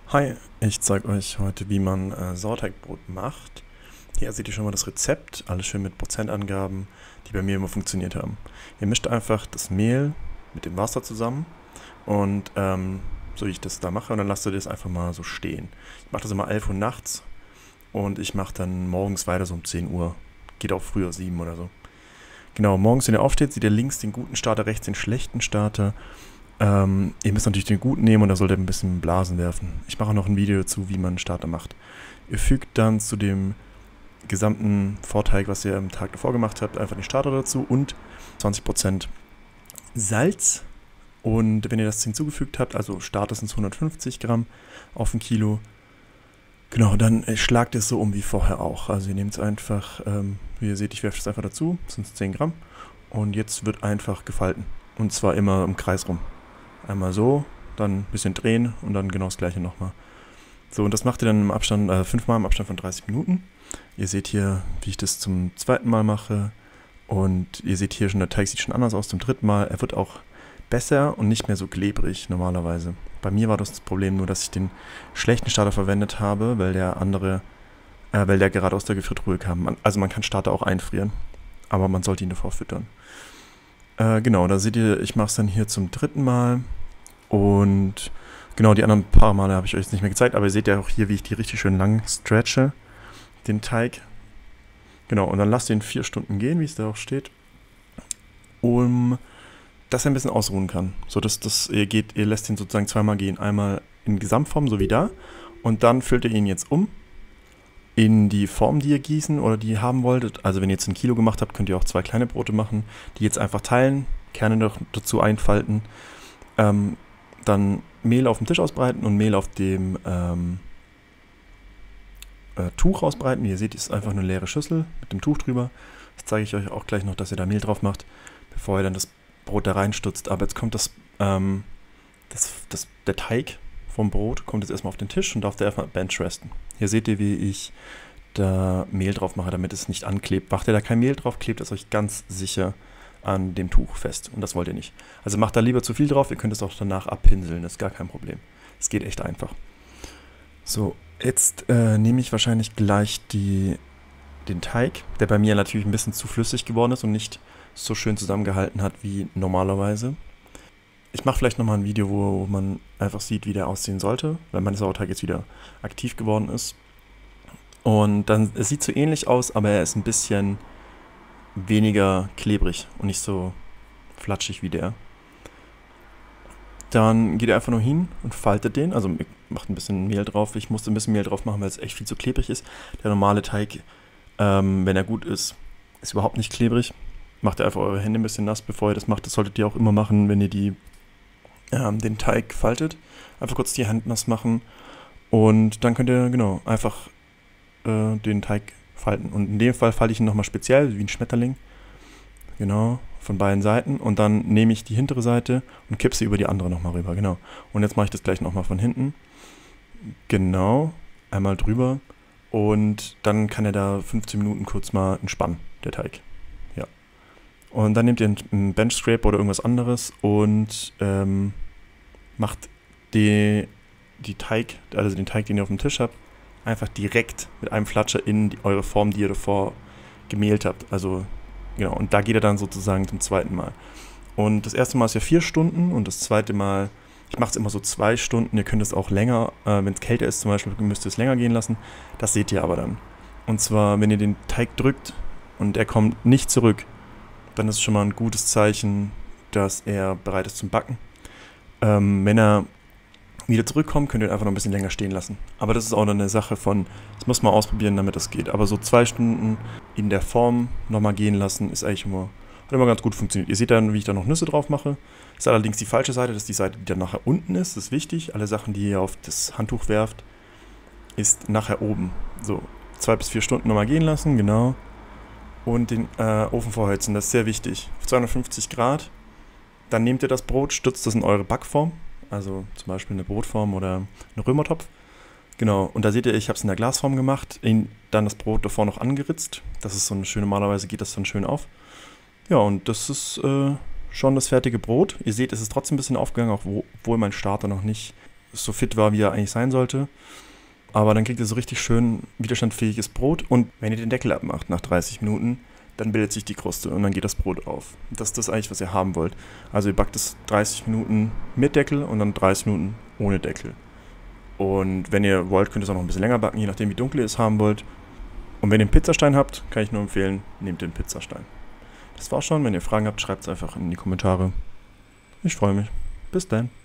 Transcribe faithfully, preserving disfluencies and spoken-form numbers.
Hi, ich zeige euch heute, wie man äh, Sauerteigbrot macht. Hier seht ihr schon mal das Rezept, alles schön mit Prozentangaben, die bei mir immer funktioniert haben. Ihr mischt einfach das Mehl mit dem Wasser zusammen und ähm, so wie ich das da mache, und dann lasst ihr das einfach mal so stehen. Ich mache das immer elf Uhr nachts und ich mache dann morgens weiter so um zehn Uhr. Geht auch früher sieben oder so. Genau, morgens, wenn ihr aufsteht, seht ihr links den guten Starter, rechts den schlechten Starter. Ähm, ihr müsst natürlich den guten nehmen und da solltet ihr ein bisschen Blasen werfen. Ich mache noch ein Video dazu, wie man einen Starter macht. Ihr fügt dann zu dem gesamten Vorteig, was ihr am Tag davor gemacht habt, einfach den Starter dazu und zwanzig Prozent Salz. Und wenn ihr das hinzugefügt habt, also Starter sind hundertfünfzig Gramm auf ein Kilo, genau, dann äh, schlagt es so um wie vorher auch. Also ihr nehmt es einfach, ähm, wie ihr seht, ich werfe es einfach dazu, das sind zehn Gramm. Und jetzt wird einfach gefalten. Und zwar immer im Kreis rum. Einmal so, dann ein bisschen drehen und dann genau das gleiche nochmal. So, und das macht ihr dann im Abstand, äh, fünfmal im Abstand von dreißig Minuten. Ihr seht hier, wie ich das zum zweiten Mal mache. Und ihr seht hier schon, der Teig sieht schon anders aus zum dritten Mal. Er wird auch besser und nicht mehr so klebrig normalerweise. Bei mir war das, das Problem nur, dass ich den schlechten Starter verwendet habe, weil der andere, äh, weil der gerade aus der Gefriertruhe kam. Man, also man kann Starter auch einfrieren, aber man sollte ihn davor füttern. Äh, genau, da seht ihr, ich mache es dann hier zum dritten Mal. Und genau, die anderen paar Male habe ich euch jetzt nicht mehr gezeigt, aber ihr seht ja auch hier, wie ich die richtig schön lang stretche, den Teig. Genau, und dann lasst ihr ihn vier Stunden gehen, wie es da auch steht, um dass er ein bisschen ausruhen kann. So dass das, ihr geht, ihr lässt ihn sozusagen zweimal gehen. Einmal in Gesamtform, so wie da, und dann füllt ihr ihn jetzt um in die Form, die ihr gießen oder die ihr haben wolltet. Also wenn ihr jetzt ein Kilo gemacht habt, könnt ihr auch zwei kleine Brote machen, die jetzt einfach teilen, Kerne noch dazu einfalten. Ähm, Dann Mehl auf dem Tisch ausbreiten und Mehl auf dem ähm, äh, Tuch ausbreiten. Wie ihr seht, ist einfach eine leere Schüssel mit dem Tuch drüber. Das zeige ich euch auch gleich noch, dass ihr da Mehl drauf macht, bevor ihr dann das Brot da reinstutzt. Aber jetzt kommt das, ähm, das, das, der Teig vom Brot, kommt jetzt erstmal auf den Tisch und darf der erstmal bench resten. Hier seht ihr, wie ich da Mehl drauf mache, damit es nicht anklebt. Macht ihr da kein Mehl drauf, klebt es euch ganz sicher an dem Tuch fest. Und das wollt ihr nicht. Also macht da lieber zu viel drauf, ihr könnt es auch danach abpinseln, das ist gar kein Problem. Es geht echt einfach. So, jetzt äh, nehme ich wahrscheinlich gleich die, den Teig, der bei mir natürlich ein bisschen zu flüssig geworden ist und nicht so schön zusammengehalten hat wie normalerweise. Ich mache vielleicht nochmal ein Video, wo man einfach sieht, wie der aussehen sollte, weil mein Sauerteig jetzt wieder aktiv geworden ist. Und dann, es sieht so ähnlich aus, aber er ist ein bisschen weniger klebrig und nicht so flatschig wie der. Dann geht ihr einfach nur hin und faltet den, also macht ein bisschen Mehl drauf. Ich musste ein bisschen Mehl drauf machen, weil es echt viel zu klebrig ist. Der normale Teig, ähm, wenn er gut ist, ist überhaupt nicht klebrig. Macht ihr einfach eure Hände ein bisschen nass, bevor ihr das macht. Das solltet ihr auch immer machen, wenn ihr die, ähm, den Teig faltet. Einfach kurz die Hand nass machen und dann könnt ihr, genau, einfach äh, den Teig falten. Und in dem Fall falte ich ihn nochmal speziell, wie ein Schmetterling. Genau, von beiden Seiten. Und dann nehme ich die hintere Seite und kippe sie über die andere nochmal rüber. Genau. Und jetzt mache ich das gleich nochmal von hinten. Genau, einmal drüber. Und dann kann er da fünfzehn Minuten kurz mal entspannen, der Teig. Ja. Und dann nehmt ihr einen Bench Scraper oder irgendwas anderes und ähm, macht die, die Teig, also den Teig, den ihr auf dem Tisch habt, einfach direkt mit einem Flatscher in die, eure Form, die ihr davor gemehlt habt. Also, genau, und da geht er dann sozusagen zum zweiten Mal. Und das erste Mal ist ja vier Stunden und das zweite Mal, ich mache es immer so zwei Stunden. Ihr könnt es auch länger, äh, wenn es kälter ist zum Beispiel, müsst ihr es länger gehen lassen. Das seht ihr aber dann. Und zwar, wenn ihr den Teig drückt und er kommt nicht zurück, dann ist es schon mal ein gutes Zeichen, dass er bereit ist zum Backen. Ähm, wenn er wieder zurückkommen, könnt ihr einfach noch ein bisschen länger stehen lassen. Aber das ist auch noch eine Sache von, das muss man ausprobieren, damit das geht. Aber so zwei Stunden in der Form nochmal gehen lassen, ist eigentlich immer, hat immer ganz gut funktioniert. Ihr seht dann, wie ich da noch Nüsse drauf mache. Das ist allerdings die falsche Seite, das ist die Seite, die dann nachher unten ist. Das ist wichtig. Alle Sachen, die ihr auf das Handtuch werft, ist nachher oben. So, zwei bis vier Stunden nochmal gehen lassen, genau. Und den äh, Ofen vorheizen, das ist sehr wichtig. Auf zweihundertfünfzig Grad. Dann nehmt ihr das Brot, stützt das in eure Backform. Also zum Beispiel eine Brotform oder einen Römertopf. Genau, und da seht ihr, ich habe es in der Glasform gemacht, dann das Brot davor noch angeritzt. Das ist so eine schöne, normalerweise geht das dann schön auf. Ja, und das ist äh, schon das fertige Brot. Ihr seht, es ist trotzdem ein bisschen aufgegangen, obwohl mein Starter noch nicht so fit war, wie er eigentlich sein sollte. Aber dann kriegt ihr so richtig schön widerstandsfähiges Brot. Und wenn ihr den Deckel abmacht nach dreißig Minuten, dann bildet sich die Kruste und dann geht das Brot auf. Das ist das eigentlich, was ihr haben wollt. Also ihr backt es dreißig Minuten mit Deckel und dann dreißig Minuten ohne Deckel. Und wenn ihr wollt, könnt ihr es auch noch ein bisschen länger backen, je nachdem wie dunkel ihr es haben wollt. Und wenn ihr einen Pizzastein habt, kann ich nur empfehlen, nehmt den Pizzastein. Das war's schon. Wenn ihr Fragen habt, schreibt es einfach in die Kommentare. Ich freue mich. Bis dann.